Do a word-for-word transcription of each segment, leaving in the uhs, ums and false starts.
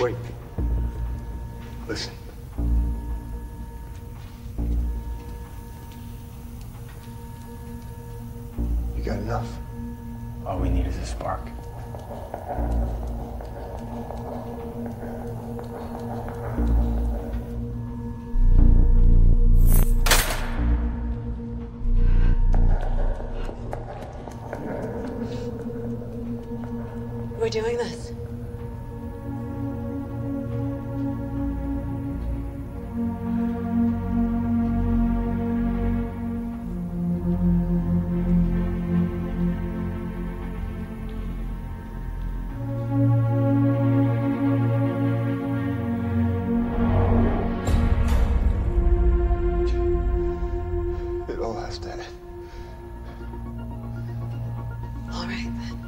Wait. Listen. You got enough? All we need is a spark. We're doing this. It all has to end. All right, then.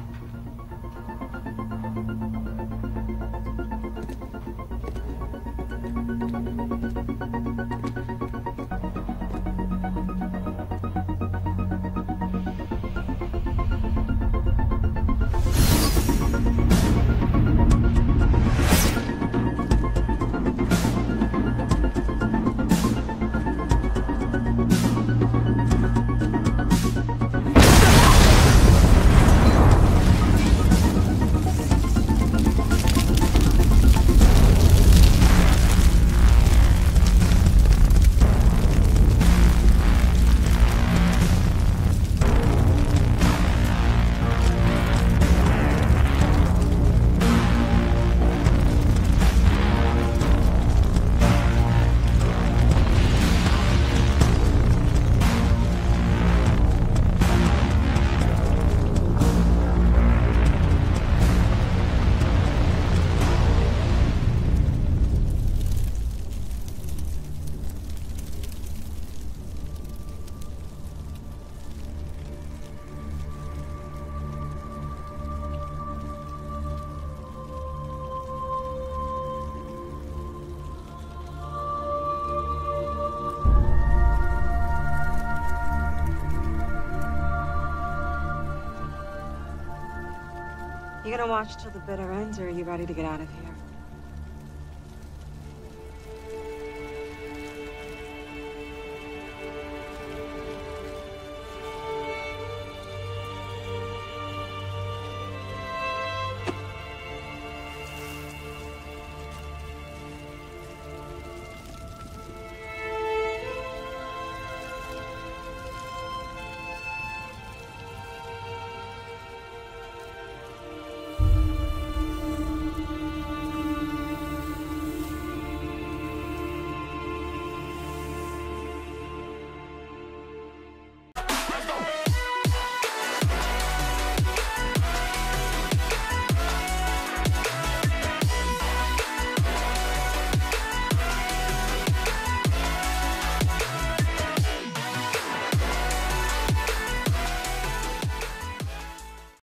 You gonna watch till the bitter ends, or are you ready to get out of here?